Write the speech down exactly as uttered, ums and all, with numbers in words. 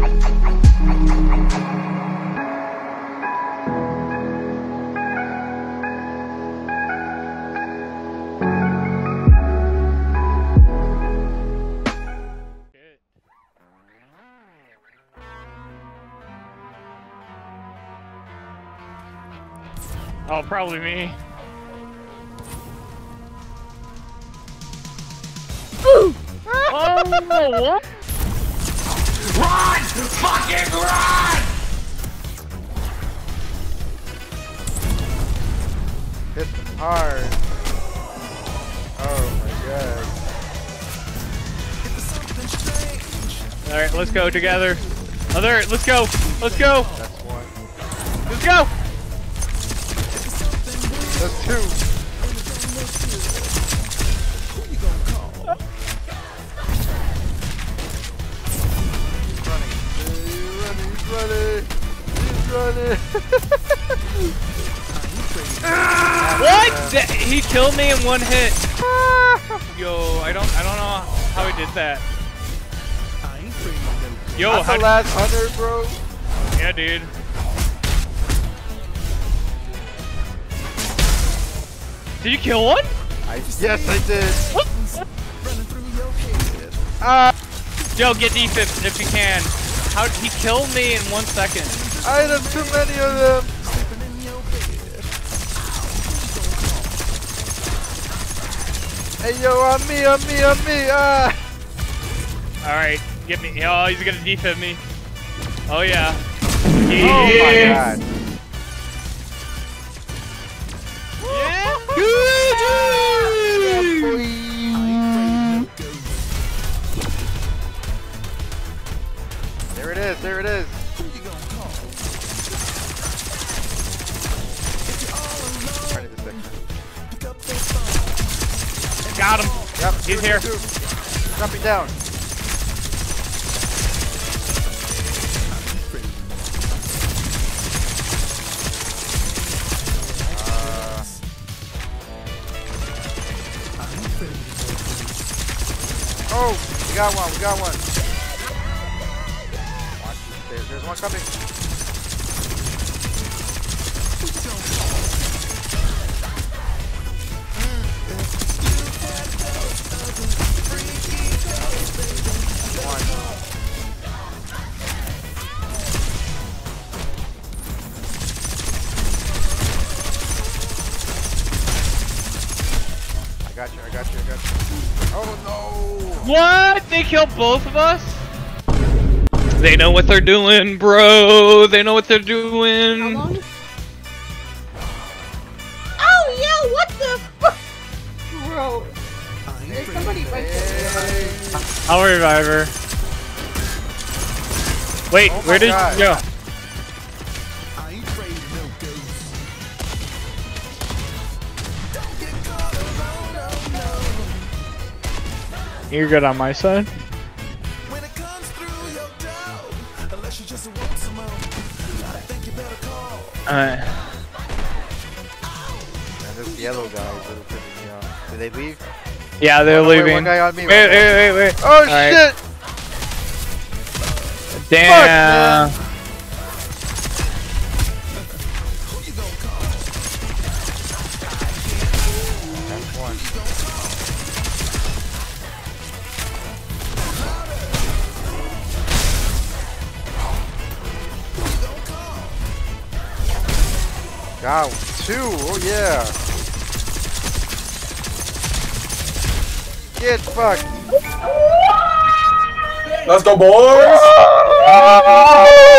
Oh, probably me. Ooh! Oh, what? Run! Fucking run! Hit them hard. Oh my god. Alright, let's go together. Other, let's go. Let's go. That's one. Let's go. That's two. He's running. He's running. He's running. He's running. What? That- he killed me in one hit. Yo, I don't, I don't know how he did that. Yo, That's how the last hunter, bro. Yeah, dude. Did you kill one? I, yes, I did. What? Ah, Yo, get defib if you can. How did he kill me in one second? I have too many of them. Hey, yo, on me, on me, on me. Ah. All right, get me. Oh, he's gonna defib me. Oh yeah. Oh my god. Yeah. There it is, there it is. Right in the section. Got him. Yep, He's two, here. two, two. Jumping down. Uh, oh, we got one, we got one. Watch these stairs. There's one coming. One. I got you, I got you, I got you. Oh no! What? They killed both of us? They know what they're doing, bro. They know what they're doing. How long? Oh, yeah, what the fuck? Bro. There's somebody right there. Hey. I'll revive her. Wait, Oh my where did God. you go? You're good on my side. Alright. Man, this yellow guy is really pissing me off. Did they leave? Yeah, they're Oh, no, wait, leaving. one guy on me, wait, one guy. wait, wait, wait. Oh Alright. shit! Damn. Fuck, That's one. Got two. Oh yeah. Get fucked. Let's go, boys!